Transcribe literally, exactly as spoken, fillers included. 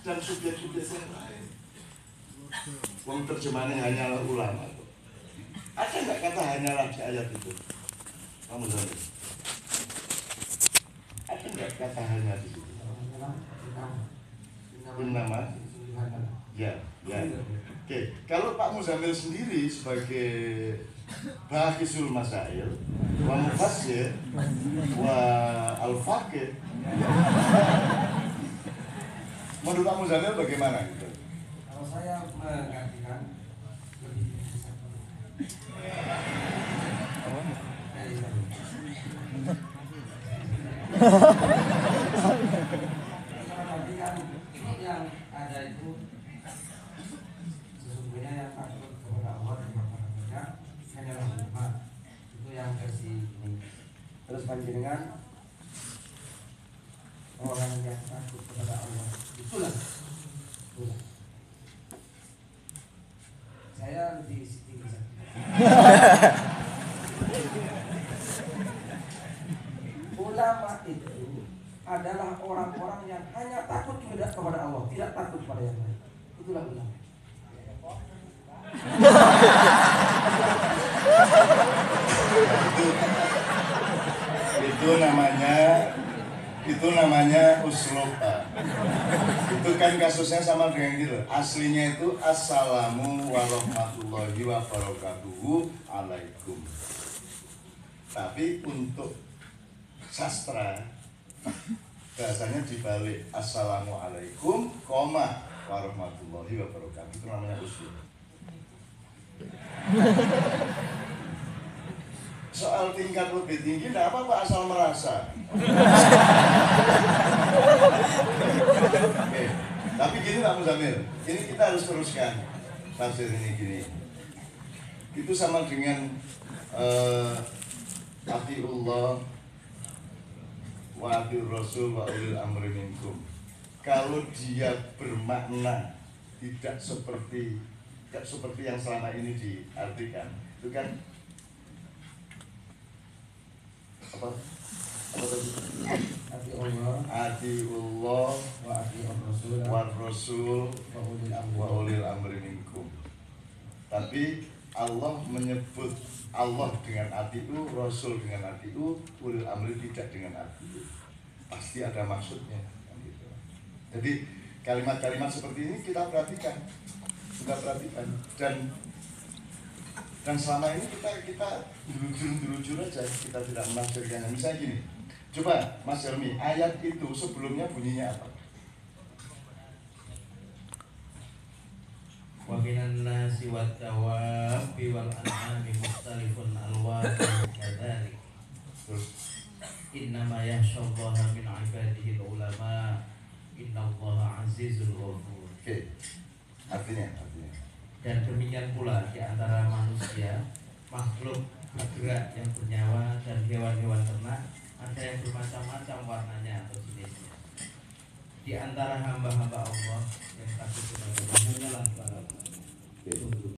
dan subjek-subjek yang lain. Wong terjemahannya hanyalah ulama. Ada nggak kata hanyalah di ayat itu? Kamu tahu? Ada nggak kata hanya di situ? Nama? Ya, ya. Oke, kalau Pak Muzamil sendiri sebagai Bahisul Masail wa Mufassir wa Al-Faqih, menurut Pak Muzamil bagaimana gitu? Kalau saya menggantikan lebih yang ada itu sesungguhnya yang takut kepada Allah dan kepadanya hanyalah ulama. Itu yang versi ini. Terus panjenengan orang yang takut kepada Allah itulah, itulah. Saya lebih tinggi saja. Ulama itu adalah orang-orang yang hanya takut kepada Allah, tidak takut kepada yang lain. Itulah ulama. itu, itu namanya itu namanya uslub, Pak. Itu kan kasusnya sama dengan gitu. Aslinya itu assalamu warahmatullahi wabarakatuhu alaikum. Tapi untuk sastra bahasanya dibalik assalamualaikum koma warahmatullahi wabarakatuh. Itu namanya usul. Soal tingkat lebih tinggi enggak apa-apa asal merasa. Oke. Tapi gini Pak Muzamil, ini kita harus teruskan tafsir ini gini. Itu sama dengan uh, atiullah wa atiur rasul wa ulil amri minkum. Kalau dia bermakna tidak seperti tidak seperti yang selama ini diartikan, itu kan apa? Apa tadi? Atiullah, atiullah wa atiur rasul, wa rasul wa ulil amri, wa ulil amri minkum. Tapi Allah menyebut Allah dengan atiu, Rasul dengan atiu, ulil amri tidak dengan atiu. Pasti ada maksudnya. Gitu. Jadi kalimat-kalimat seperti ini kita perhatikan, kita perhatikan dan dan selama ini kita kita derujur-derujur aja, kita tidak menafsirkannya. Misalnya gini, coba Mas Helmi, ayat itu sebelumnya bunyinya apa? Wa minan nasi wat dawabi wal an'ami mukhtalifun alwanuhu kadzalik. Terus Innama yakhshallaha min ibadihi ulama. Innallaha azizul ghafur. Oke. Artinya, artinya. Dan demikian pula di antara manusia, makhluk bergerak yang bernyawa dan hewan-hewan ternak, ada yang bermacam-macam warnanya atau jenisnya. Di antara hamba-hamba Allah yang takut kepada Allah hanyalah para ulama.